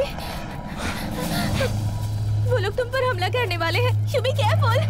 वो लोग तुम पर हमला करने वाले हैं। You be careful।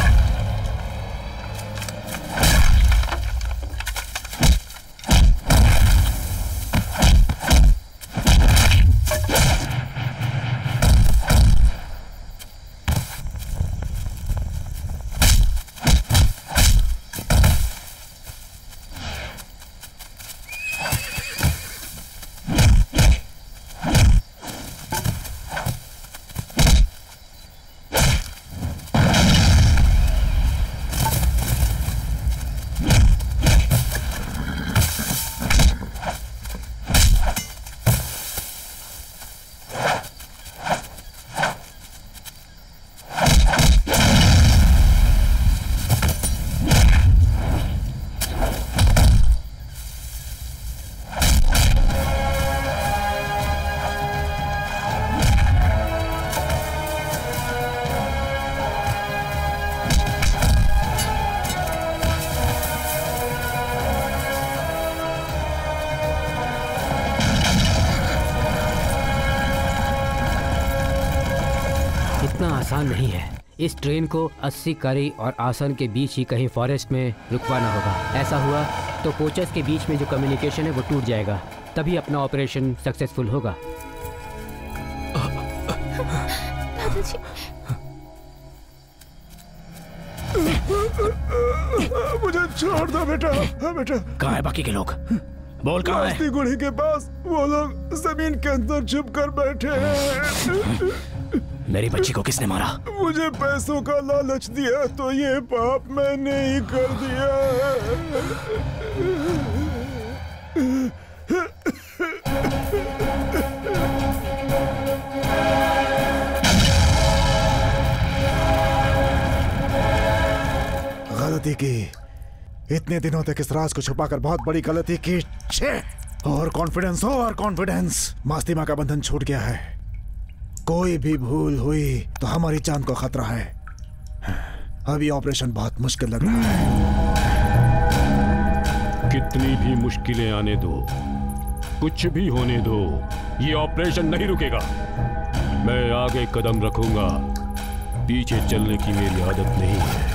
नहीं है। इस ट्रेन को 80 करी और आसन के बीच ही कहीं फॉरेस्ट में रुकवाना होगा। ऐसा हुआ तो कोचेस के बीच में जो कम्युनिकेशन है वो टूट जाएगा, तभी अपना ऑपरेशन सक्सेसफुल होगा। मुझे छोड़ दो बेटा। बेटा कहाँ है बाकी के लोग? बोल कहाँ है? मस्ती गुड़ी के पास। वो लोग जमीन के अंदर छुप कर बैठे हैं। मेरी बच्ची को किसने मारा? मुझे पैसों का लालच दिया तो ये पाप मैंने ही कर दिया। गलती की। इतने दिनों तक इस राज को छुपाकर बहुत बड़ी गलती की। और कॉन्फिडेंस मास्ती माँ का बंधन छूट गया है। कोई भी भूल हुई तो हमारी जान को खतरा है। अब ये ऑपरेशन बहुत मुश्किल लग रहा है। कितनी भी मुश्किलें आने दो, कुछ भी होने दो, ये ऑपरेशन नहीं रुकेगा। मैं आगे कदम रखूंगा, पीछे चलने की मेरी आदत नहीं है।